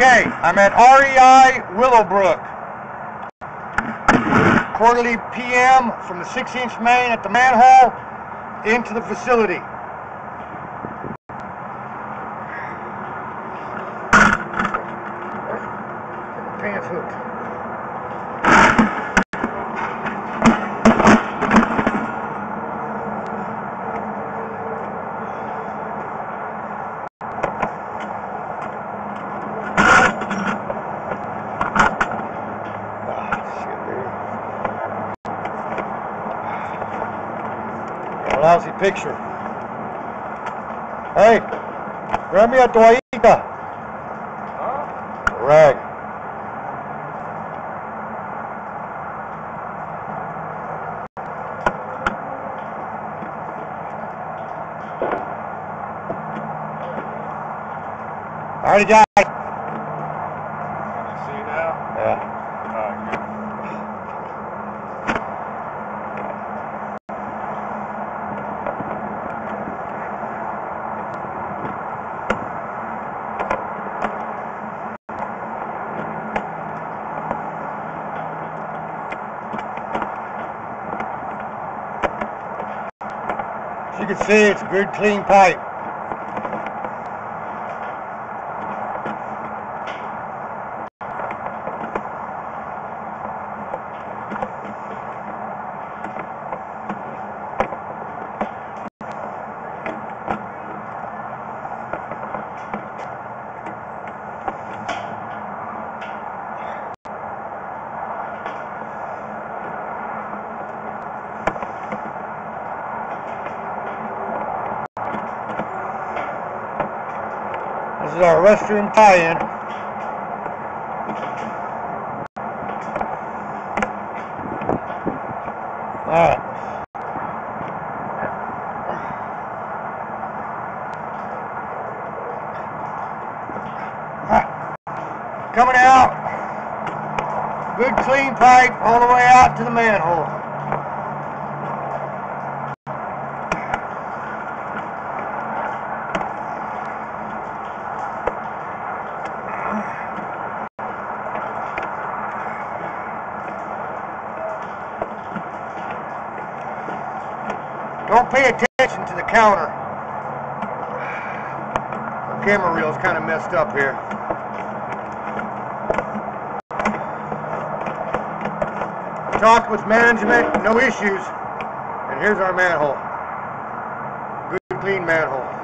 Okay, I'm at REI Willowbrook. Quarterly PM from the 6-inch main at the manhole into the facility. Pants hooked. Lousy picture. Hey, grab me a toallita. Huh? A rag. Alrighty, guys. You see now? Yeah. Alright, good. As you can see, it's a good clean pipe. This is our restroom tie-in. Alright. Coming out. Good clean pipe all the way out to the manhole. Don't pay attention to the counter. The camera reel's kind of messed up here. Talked with management, no issues. And here's our manhole. Good clean manhole.